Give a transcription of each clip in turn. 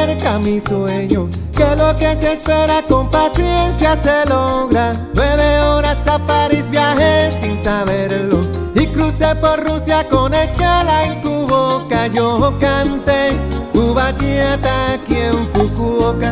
cerca mi sueño, que lo que se espera con paciencia se logra. 9 horas a París viajé sin saberlo, y crucé por Rusia con escala en tu boca. Yo canté tu bachata aquí en Fukuoka.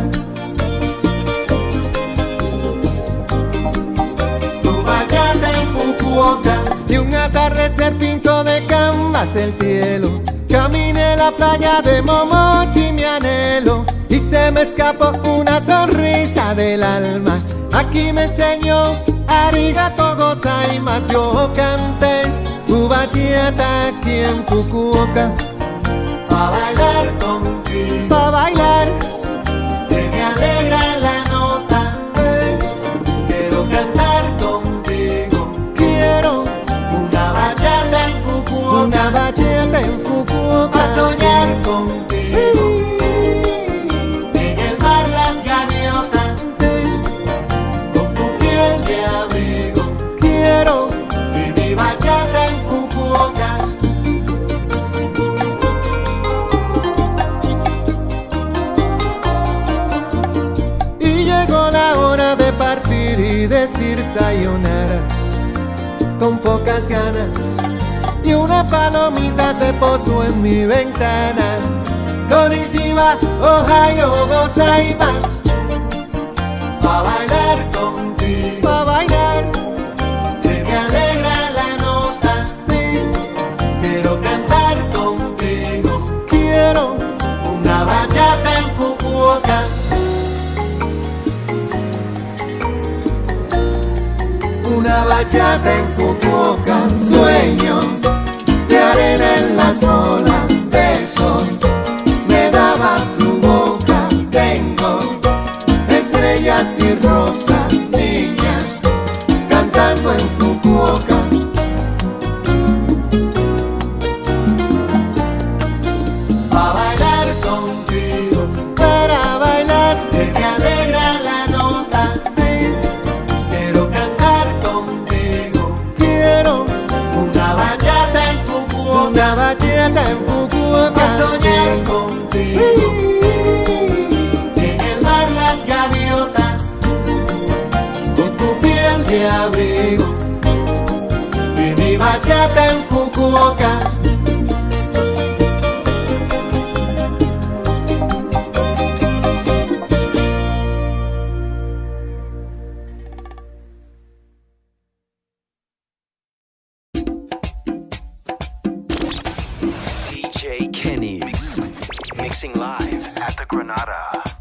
Tu bachata en Fukuoka. Y un atardecer pintó de canvas el cielo. Caminé la playa de Momochi, mi anhelo, y se me escapó una sonrisa del alma. Aquí me enseñó arigato gozaimasu. Yo canté tu bachata aquí en Fukuoka. Pa' bailar contigo, pa' bailar, se me alegra la nota. Quiero cantar contigo, quiero una bachata en Fukuoka. Una bachata en Fukuoka. Pa' soñar contigo, en el mar las gaviotas, con tu piel de abrigo. Quiero mi bachata en Fukuoka. Y llegó la hora de partir y decir sayonara, con pocas ganas, y una palomita se posó en mi ventana. Konnichiwa, ohayo gozaimasu. Pa' bailar contigo, pa' bailar, se me alegra la nota. Sí, quiero cantar contigo, quiero una bachata en Fukuoka. Una bachata en Fukuoka. Sueños de arena en las olas, besos me daba tu boca. Tengo estrellas y rosas, niña, cantando en Fukuoka. Pa' bailar contigo, para bailar, se me alegra la nota. Sí, quiero cantar contigo, quiero una bachata en Fukuoka. Una bachata en Fukuoka. Pa' soñar contigo, en el mar las gaviotas, con tu piel de abrigo. Y mi bachata en Fukuoka. DJ Kenny, mixing live at the Granada.